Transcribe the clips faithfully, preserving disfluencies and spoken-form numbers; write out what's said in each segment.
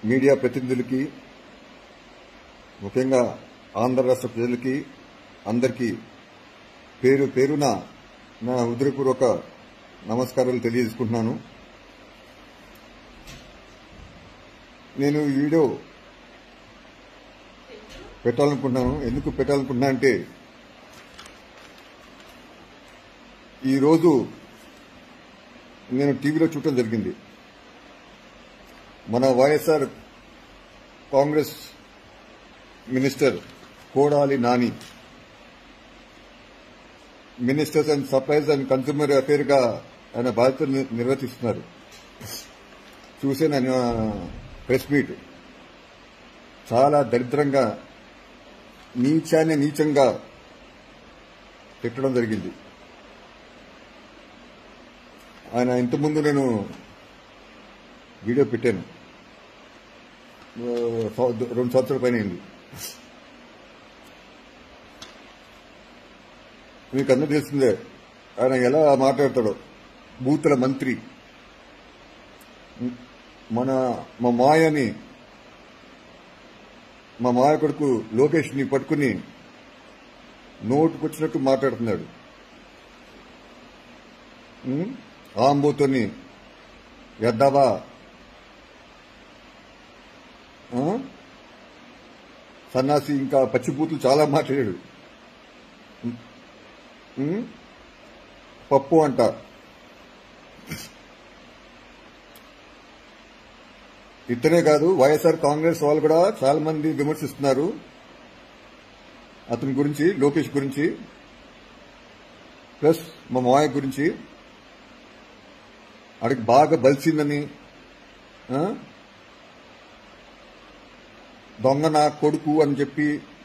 Media ప్రతినిధులకి, ముఖ్యంగా ఆంధ్ర రాష్ట్ర ప్రజలకి అందరికీ పేరు పేరున నా హృదయపూర్వక నమస్కారాలు తెలియజేసుకుంటున్నాను. నేను ఈ వీడియో పెట్టాలనుకుంటున్నాను. ఎందుకు పెట్టాలనుకుంటున్నా అంటే ఈరోజు నేను టీవీలో చూడటం జరిగింది. మన YSR Congress minister Kodali Nani ministers and supplies and consumer affair గా ఆయన బాధ్యతలు నిర్వర్తిస్తున్నారు. చూసే నేను ప్రెస్ మీట్ చాలా దరిద్రంగా నీచాన్ని నీచంగా పెట్టడం జరిగింది. ఆయన ఇంతకుముందు నేను వీడియో పెట్టాను, రెండు సంవత్సరాల పైన అయింది. మీకు అందరూ తెలిసిందే ఆయన ఎలా మాట్లాడతాడో. బూతుల మంత్రి మన మా మాయని మా మాయ కొడుకు లోకేష్ ని పట్టుకుని నోటుకొచ్చినట్టు మాట్లాడుతున్నాడు. ఆంబోతోని ఎద్దావా సన్నాసి ఇంకా పచ్చిబూతులు చాలా మాట్లాడాడు. పప్పు అంట. ఇతనే కాదు, వైఎస్ఆర్ కాంగ్రెస్ వాళ్ళు కూడా చాలా మంది విమర్శిస్తున్నారు అతని గురించి, లోకేష్ గురించి, ప్లస్ మా మాయ గురించి. అడిగి బాగా బలిసిందని, దొంగ నా కొడుకు అని చెప్పి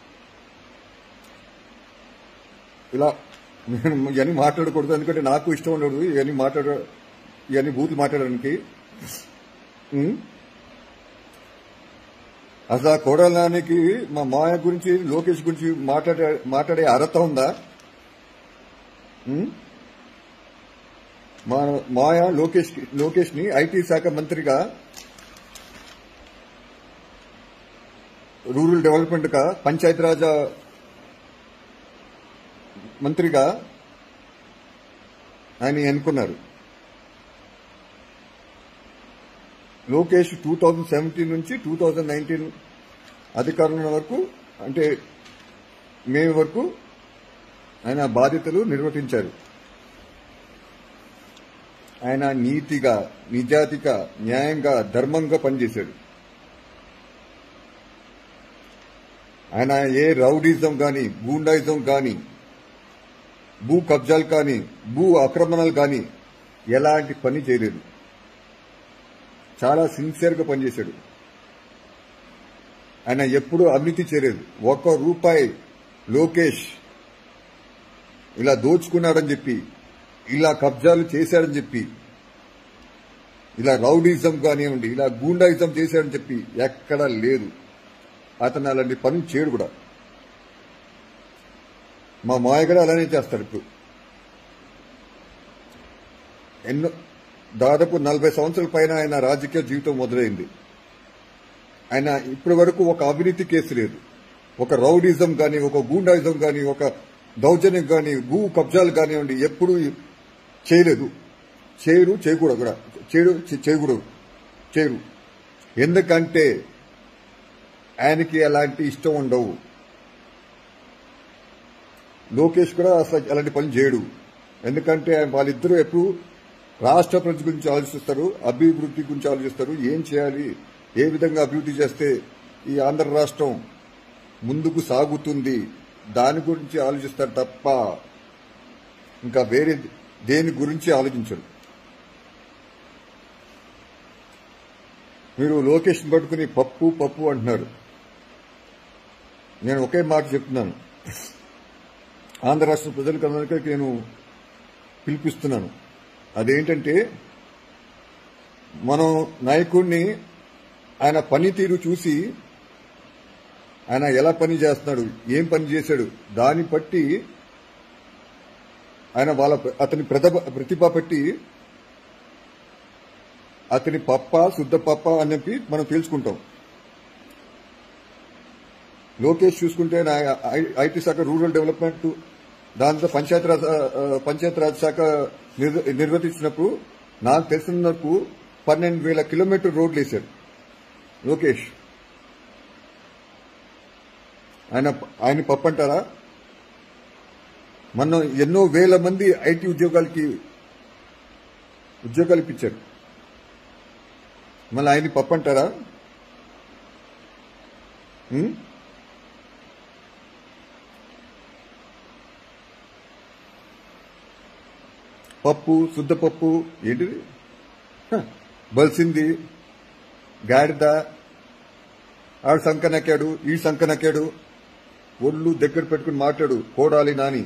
ఇలా నేను ఇవన్నీ మాట్లాడకూడదు, ఎందుకంటే నాకు ఇష్టం ఉండదు ఇవన్నీ మాట్లాడ ఇవన్నీ బూతులు మాట్లాడడానికి. అసలు ఆ కోడలానికి మా మాయ గురించి, లోకేష్ గురించి మాట్లాడే మాట్లాడే అర్హత ఉందా? మా మాయ లోకేష్ లోకేష్ ని ఐటీ శాఖ మంత్రిగా, రూరల్ డెవలప్మెంట్ గా, పంచాయతీరాజ్ మంత్రిగా ఆయన ఎన్నుకున్నారు. లోకేష్ టూ థౌజండ్ సెవెంటీన్ నుంచి టూ థౌజండ్ నైన్టీన్ అధికారంలో వరకు, అంటే మే వరకు ఆయన బాధ్యతలు నిర్వర్తించారు. ఆయన నీతిగా, నిజాయితీగా, న్యాయంగా, ధర్మంగా పనిచేశాడు. ఆయన ఏ రౌడీజం గాని, గూండాయిజం గాని, భూ కబ్జాలు కానీ, భూ ఆక్రమణలు కానీ ఎలాంటి పని చేయలేదు. చాలా సిన్సియర్ గా పనిచేశాడు. ఆయన ఎప్పుడూ అవినీతి చేయలేదు. ఒక్క రూపాయి లోకేష్ ఇలా దోచుకున్నాడని చెప్పి, ఇలా కబ్జాలు చేశాడని చెప్పి, ఇలా రౌడీజం కానివ్వండి, ఇలా గూండాయిజం చేశాడని చెప్పి ఎక్కడా లేదు. అతను అలాంటి పని చేయడు కూడా. మా మాయ కూడా అలానే చేస్తాడు. ఇప్పుడు ఎన్నో దాదాపు నలభై సంవత్సరాల పైన ఆయన రాజకీయ జీవితం మొదలైంది. ఆయన ఇప్పటి వరకు ఒక అవినీతి కేసు లేదు, ఒక రౌడీజం కానీ, ఒక గూండాయిజం కానీ, ఒక దౌర్జన్యం కానీ, భూ కబ్జాలు కానివ్వండి ఎప్పుడు చేయలేదు. చేయరు, చేయకూడదు కూడా. చేయడు చేయకూడదు చేయరు. ఎందుకంటే ఆయనకి అలాంటి ఇష్టం ఉండవు. లోకేష్ కూడా అసలు అలాంటి పని చేయడు. ఎందుకంటే వాళ్ళిద్దరూ ఎప్పుడు రాష్ట్ర ప్రజల గురించి ఆలోచిస్తారు, అభివృద్ధి గురించి ఆలోచిస్తారు. ఏం చేయాలి, ఏ విధంగా అభివృద్ధి చేస్తే ఈ ఆంధ్ర రాష్ట్రం ముందుకు సాగుతుంది, దాని గురించి ఆలోచిస్తారు తప్ప ఇంకా వేరే దేని గురించి ఆలోచించరు. మీరు లోకేష్ పట్టుకుని పప్పు పప్పు అంటున్నారు. నేను ఒకే మాట చెప్తున్నాను, ఆంధ్ర రాష్ట్ర ప్రజలకందరికీ నేను పిలిపిస్తున్నాను. అదేంటంటే, మనం నాయకుడిని ఆయన పనితీరు చూసి, ఆయన ఎలా పని చేస్తున్నాడు, ఏం పని చేశాడు, దాన్ని బట్టి ఆయన వాళ్ళ అతని ప్రతిభ ప్రతిభ బట్టి అతని పప్ప శుద్ధ పప్ప అని చెప్పి మనం తెలుసుకుంటాం. లోకేష్ చూసుకుంటే ఐటీ శాఖ, రూరల్ డెవలప్మెంట్, దాంతో పంచాయతీరాజ్ పంచాయతీరాజ్ శాఖ నిర్వర్తించినప్పుడు నాకు తెలిసినప్పుడు పన్నెండు వేల కిలోమీటర్ రోడ్లు వేశారు లోకేష్. ఆయన ఆయన పప్పంటారా? మనం ఎన్నో వేల మంది ఐటీ ఉద్యోగాలకి ఉద్యోగాలు ఇప్పించారు. మళ్ళీ ఆయన్ని పప్పంటారా? పప్పు, శుద్ధ పప్పు ఏంటిది? బలిసింది, గాడిద, ఆడు సంకనక్కాడు, ఈ సంకనక్కాడు, ఒళ్ళు దగ్గర పెట్టుకుని మాట్లాడు కోడాలి నాని.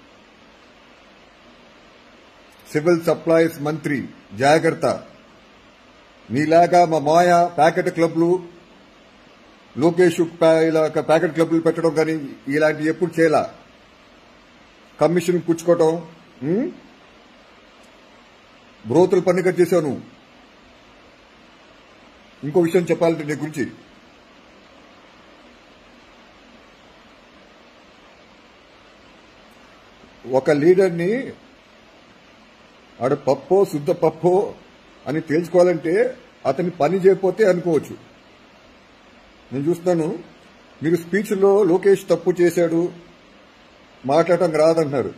సివిల్ సప్లైస్ మంత్రి జాగ్రత్త. నీలాగా మా మాయ ప్యాకెట్ క్లబ్లు, లోకేష్ ఇలా ప్యాకెట్ క్లబ్లు పెట్టడం కానీ ఇలాంటి ఎప్పుడు చేయాల. కమిషన్ పుచ్చుకోవటం, బ్రోతులు పన్నుగా చేశావు నువ్వు. ఇంకో విషయం చెప్పాలంటే నీ గురించి, ఒక లీడర్ని ఆడ పప్పో శుద్ధ పప్పో అని తేల్చుకోవాలంటే అతని పని చేయకపోతే అనుకోవచ్చు. నేను చూస్తున్నాను మీరు స్పీచ్లో లోకేష్ తప్పు చేశాడు, మాట్లాడటం రాదంటున్నారు.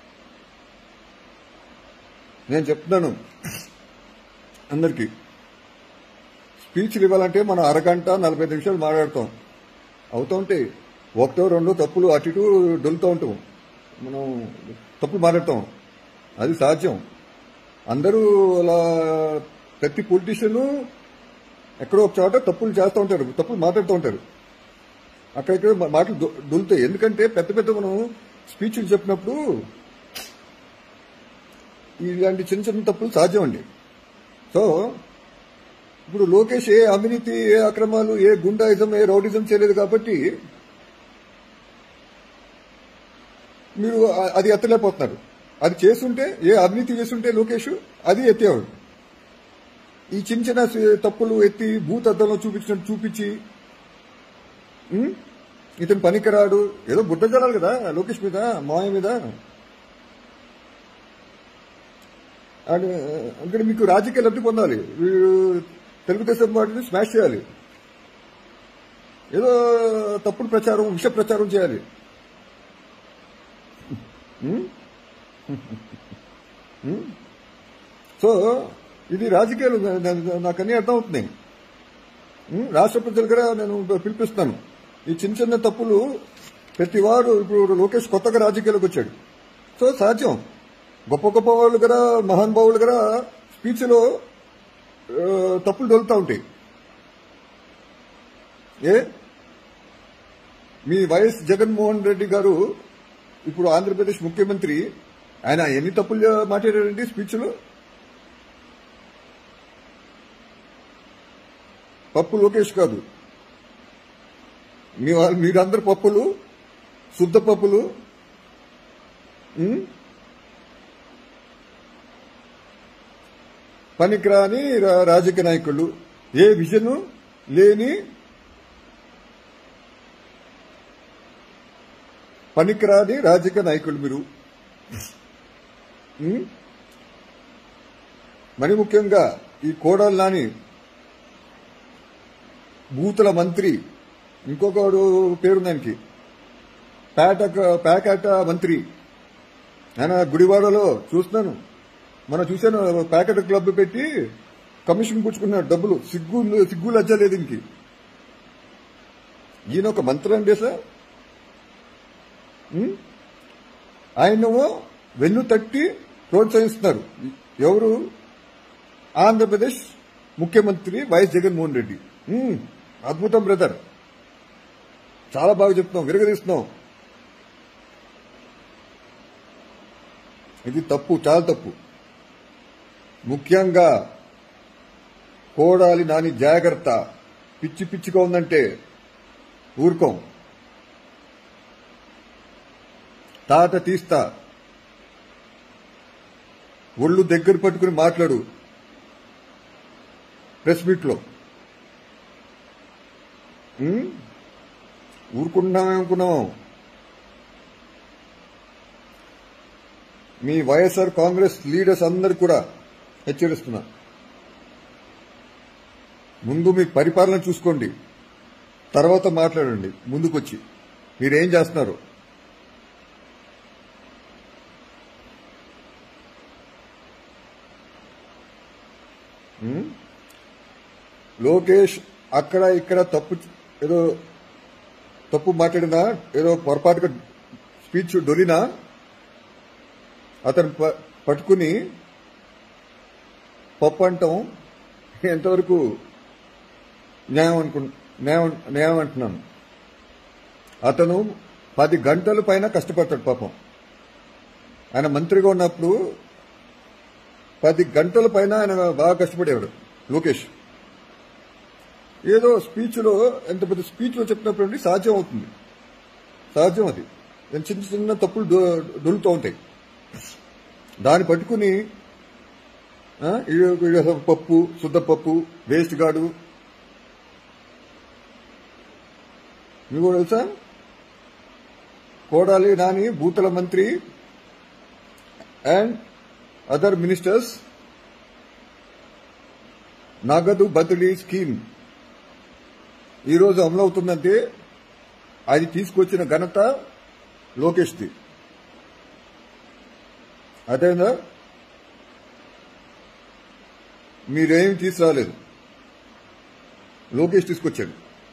నేను చెప్తున్నాను అందరికీ, స్పీచ్లు ఇవ్వాలంటే మనం అరగంట నలభై నిమిషాలు మాట్లాడతాం. అవుతూ ఉంటే ఒకటో రెండో తప్పులు అటు ఇటు డొలుతూ ఉంటాం, మనం తప్పులు మాట్లాడతాం, అది సాధ్యం. అందరూ అలా ప్రతి పొలిటీషియన్ ఎక్కడో ఒక చోట తప్పులు చేస్తూ ఉంటారు, తప్పులు మాట్లాడుతూ ఉంటారు, అక్కడిక్కడ మాటలు దొలుతాయి. ఎందుకంటే పెద్ద పెద్ద మనం స్పీచ్లు చెప్పినప్పుడు ఇలాంటి చిన్న చిన్న తప్పులు సాధ్యం అండి. సో ఇప్పుడు లోకేష్ ఏ అవినీతి, ఏ అక్రమాలు, ఏ గుండాయిజం, ఏ రౌడిజం చేయలేదు కాబట్టి మీరు అది ఎత్తలేకపోతున్నారు. అది చేస్తుంటే, ఏ అవినీతి చేస్తుంటే లోకేష్ అది ఎత్తేవాడు. ఈ చిన్న చిన్న తప్పులు ఎత్తి భూతద్దంలో చూపించినట్టు చూపించి ఇతను పనికిరాడు, ఏదో బుట్ట జరాలి కదా లోకేష్ మీద, మాయ మీద. అందుకని మీకు రాజకీయ లబ్ధి పొందాలి, వీడు తెలుగుదేశం పార్టీని స్మాష్ చేయాలి, ఏదో తప్పుడు ప్రచారం, విష ప్రచారం చేయాలి. సో ఇది రాజకీయాలు నాకు అన్నీ అర్థమవుతున్నాయి. రాష్ట్ర ప్రజల దగ్గర నేను పిలిపిస్తాను, ఈ చిన్న చిన్న తప్పులు ప్రతి వాడు, ఇప్పుడు లోకేష్ కొత్తగా రాజకీయాలకు వచ్చాడు, సో సాధ్యం. గొప్ప గొప్ప వాళ్ళు కదా, మహానుభావులు కదా స్పీచ్లో తప్పులు దొరుకుతూ ఉంటాయి. ఏ మీ వైఎస్ జగన్మోహన్ రెడ్డి గారు ఇప్పుడు ఆంధ్రప్రదేశ్ ముఖ్యమంత్రి, ఆయన ఎన్ని తప్పులు మాట్లాడారండి స్పీచ్లో? పప్పు లోకేష్ కాదు, మీ మీరందరు పప్పులు, శుద్ధ పప్పులు. పనికిరాని రాజకీయ నాయకులు, ఏ విజన్ లేని పనికిరాని రాజకీయ నాయకులు మీరు. మరి ముఖ్యంగా ఈ కోడలు నాని బూతుల మంత్రి, ఇంకొకడు పేరుందానికి పేట పేకాట మంత్రి, ఆయన గుడివాడలో చూస్తున్నాను, మనం చూశాను, ప్యాకెట్ క్లబ్ పెట్టి కమిషన్ పుచ్చుకున్నాడు డబ్బులు. సిగ్గు సిగ్గు లజ్జ లేదు దీనికి. ఈయన ఒక మంత్రి అండి సార్. ఆయనేమో వెన్ను తట్టి ప్రోత్సహిస్తున్నారు. ఎవరు? ఆంధ్రప్రదేశ్ ముఖ్యమంత్రి వైఎస్ జగన్మోహన్ రెడ్డి. అద్భుతం బ్రదర్, చాలా బాగా చెప్తున్నాం, విరగదీస్తున్నాం. ఇది తప్పు, చాలా తప్పు. ముఖ్యంగా కోడాలి నాని జాగ్రత్త, పిచ్చి పిచ్చిగా ఉందంటే ఊరుకోం, తాట తీస్తా, ఒళ్ళు దగ్గర పట్టుకుని మాట్లాడు. ప్రెస్ మీట్లో. ఊరుకుంటున్నామేమనుకున్నాం. మీ వైఎస్ఆర్ కాంగ్రెస్ లీడర్స్ అందరు కూడా హెచ్చరిస్తున్నా, ముందు మీ పరిపాలన చూసుకోండి, తర్వాత మాట్లాడండి. ముందుకొచ్చి మీరేం చేస్తున్నారు? లోకేష్ అక్కడ ఇక్కడ తప్పు ఏదో తప్పు మాట్లాడినా, ఏదో పొరపాటుగా స్పీచ్ డొలినా అతను పట్టుకుని పప్పు అంటాం ఎంతవరకు న్యాయం అనుకు న్యాయం న్యాయం అంటున్నాను. అతను పది గంటల పైన కష్టపడతాడు పాపం. ఆయన మంత్రిగా ఉన్నప్పుడు పది గంటల పైన ఆయన బాగా కష్టపడేవాడు లోకేష్. ఏదో స్పీచ్లో, ఎంత పెద్ద స్పీచ్లో చెప్పినప్పుడు సాధ్యం అవుతుంది, సాధ్యం అది. చిన్న చిన్న తప్పులు దొరుకుతూ ఉంటాయి. దాన్ని పట్టుకుని పప్పు, శుద్ధ పప్పు, వేస్ట్ గాడు. మీకు కూడా తెలుసా, కోడాలి నాని భూతల మంత్రి అండ్ అదర్ మినిస్టర్స్ నగదు బదిలీ స్కీమ్ ఈరోజు అమలవుతుందంటే అది తీసుకొచ్చిన ఘనత లోకేష్ది. అదేనా, మీరేమి తీసుకురాలేదు, లోకేష్ తీసుకొచ్చాడు.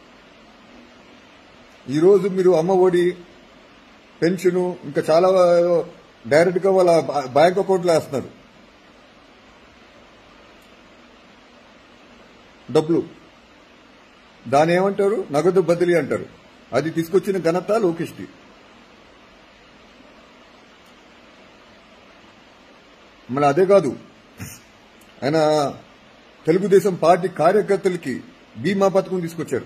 ఈరోజు మీరు అమ్మ ఒడి, పెన్షన్, ఇంకా చాలా డైరెక్ట్ గా వాళ్ళ బ్యాంక్ అకౌంట్లో వేస్తున్నారు డబ్బులు. దాని ఏమంటారు? నగదు బదిలీ అంటారు. అది తీసుకొచ్చిన ఘనత లోకేష్ది. మళ్ళీ అదే కాదు, ఆయన తెలుగుదేశం పార్టీ కార్యకర్తలకి బీమా పథకం తీసుకొచ్చారు.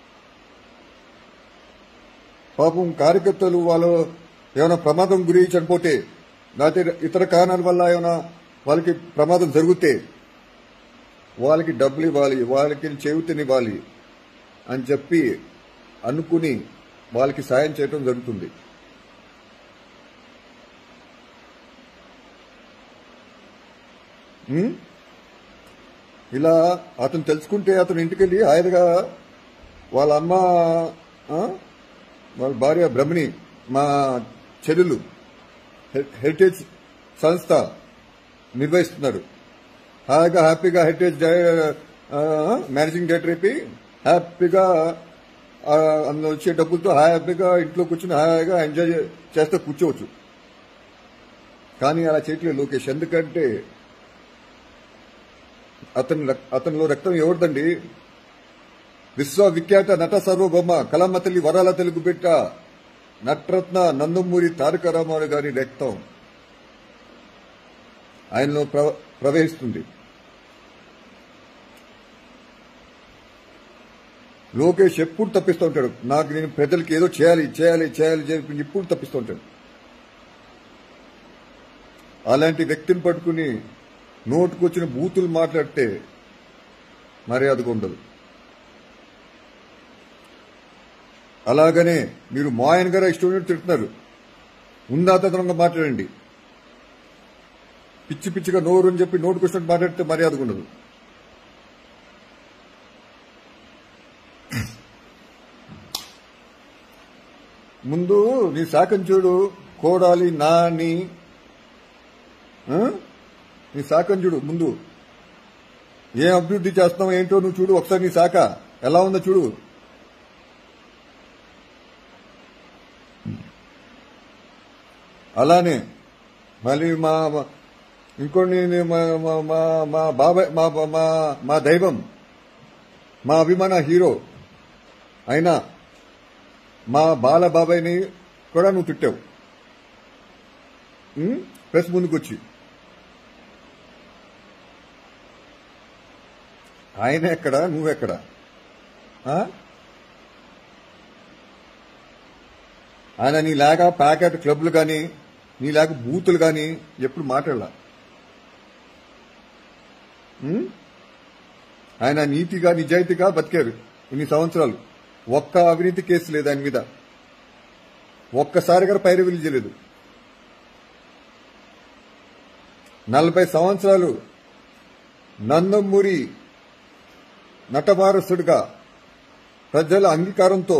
పాపం కార్యకర్తలు వాళ్ళు ఏమైనా ప్రమాదం గురి చనిపోతే, లేకపోతే ఇతర కారణాల వల్ల ఏమైనా వాళ్ళకి ప్రమాదం జరిగితే వాళ్ళకి డబ్బులు ఇవ్వాలి, వాళ్ళకి చేయూతనివ్వాలి అని చెప్పి అనుకుని వాళ్ళకి సాయం చేయడం జరుగుతుంది. ఇలా అతను తెలుసుకుంటే అతను ఇంటికెళ్ళి హాయిగా వాళ్ళ అమ్మ, వాళ్ళ భార్య బ్రహ్మణి, మా చెల్లెలు హెరిటేజ్ సంస్థ నిర్వహిస్తున్నారు. హాయిగా హ్యాపీగా హెరిటేజ్ మేనేజింగ్ డైరెక్టర్ అయిపోయి హ్యాపీగా అందులో వచ్చే డబ్బులతో హ్యాపీగా ఇంట్లో కూర్చుని హాయిగా ఎంజాయ్ చేస్తూ కూర్చోవచ్చు. కానీ అలా చేయట్లేదు లోకేష్. ఎందుకంటే అతని అతనిలో రక్తం ఎవరిదండి? విశ్వవిఖ్యాత నట సార్వభౌమ కళమ్మ తల్లి వరాల తెలుగు బిడ్డ నటరత్న నందమూరి తారక రామారావు గారి రక్తం ఆయనలో ప్రవహిస్తుంది. లోకేష్ ఎప్పుడు తప్పిస్తూ ఉంటాడు. నాకు నేను ప్రజలకి ఏదో చేయాలి చేయాలి చేయాలి చేయాలి ఎప్పుడు తప్పిస్తూ ఉంటాడు. అలాంటి వ్యక్తిని పట్టుకుని నోటుకొచ్చిన బూతులు మాట్లాడితే మర్యాదగా ఉండదు. అలాగనే మీరు మా ఆయన గారు ఇష్టం తిడుతున్నారు, ఉందాతనంగా మాట్లాడండి. పిచ్చి పిచ్చిగా నోరు అని చెప్పి నోటుకొచ్చినట్టు మాట్లాడితే మర్యాదగా ఉండదు. ముందు నీ శాఖం చూడు, కోడాలి నాని, నీ శాఖం చూడు. ముందు ఏం అభివృద్ధి చేస్తున్నావు ఏంటో నువ్వు చూడు ఒకసారి. నీ శాఖ ఎలా ఉందో చూడు. అలానే మళ్ళీ మా ఇంకోటి మా బాబాయ్, మా మా దైవం, మా అభిమాన హీరో అయినా మా బాల బాబాయ్ని కూడా నువ్వు తిట్టావు ప్రెస్ ముందుకొచ్చి. ఆయన ఎక్కడ, నువ్వెక్కడ? ఆయన నీలాగా ప్యాకెట్ క్లబ్లు కానీ నీలాగా బూతులు కానీ ఎప్పుడు మాట్లాడలా. ఆయన నీతిగా నిజాయితీగా బతికారు ఇన్ని సంవత్సరాలు. ఒక్క అవినీతి కేసు లేదు ఆయన మీద, ఒక్కసారిగా పైరవీలు చేయలేదు. నలభై సంవత్సరాలు నందమూరి నటవారసుడిగా ప్రజల అంగీకారంతో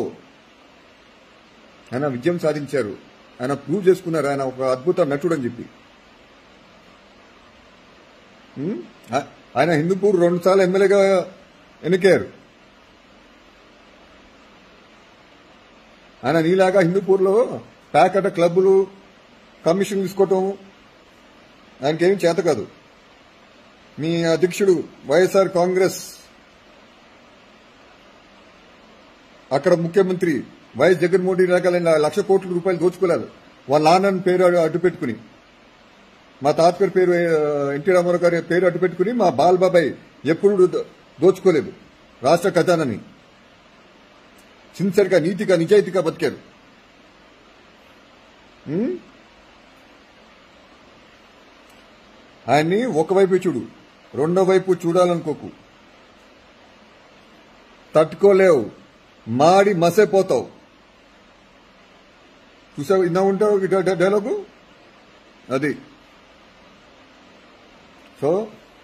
ఆయన విజయం సాధించారు. ఆయన ప్రూవ్ చేసుకున్నారు ఆయన ఒక అద్భుత నటుడు అని చెప్పి. ఆయన హిందూపూర్ రెండు సార్లు ఎమ్మెల్యేగా ఎన్నికారు. ఆయన నీలాగా హిందూపూర్లో ప్యాకెట్ క్లబ్బులు కమిషన్ తీసుకోవటం ఆయనకేమీ చేత కాదు. మీ అధ్యక్షుడు వైఎస్ఆర్ కాంగ్రెస్ అక్కడ ముఖ్యమంత్రి వైఎస్ జగన్మోహన్ రెడ్డి లక్ష కోట్ల రూపాయలు దోచుకోలేదు. వాళ్ళ నాన్న పేరు అడ్డు పెట్టుకుని, మా తాతగారి పేరు ఎన్టీ రామారావు గారి పేరు అడ్డు పెట్టుకుని మా బాలబాబాయ్ ఎప్పుడు దోచుకోలేదు రాష్ట్ర ఖజానాని. సిన్సియర్గా నీతిగా నిజాయితీగా బతికారు. ఆయన్ని ఒకవైపు చూడు, రెండో వైపు చూడాలనుకోకు. తట్టుకోలేవు, మాడి మసైపోతావు. చూసావు, ఇన్నా ఉంటావు డైలాగు అది. సో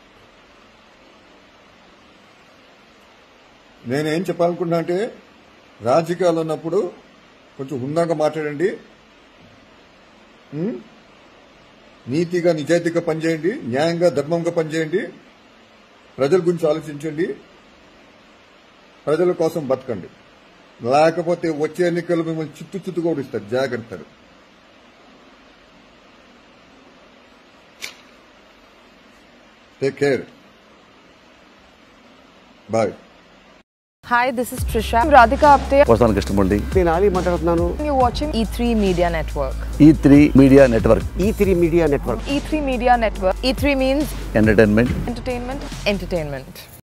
నేనేం చెప్పాలనుకున్నా అంటే, రాజకీయాలు ఉన్నప్పుడు కొంచెం హుందాగా మాట్లాడండి, నీతిగా నిజాయితీగా పనిచేయండి, న్యాయంగా ధర్మంగా పనిచేయండి, ప్రజల గురించి ఆలోచించండి, ప్రజల కోసం బతకండి. లేకపోతే వచ్చే ఎన్నికలు మిమ్మల్ని చిత్తు చిత్తుగా ఓడిస్తారు. జాగ్రత్తలు. Take care. Bye. Hi, this is Trisha. I'm Radhika Apte. వస్తాను కృష్ణమూర్తి. నేను ఆలీ మాట్లాడుతున్నాను. You're watching E three Media Network. E three Media Network. E three Media Network. E three Media Network. E three means entertainment. entertainment, entertainment.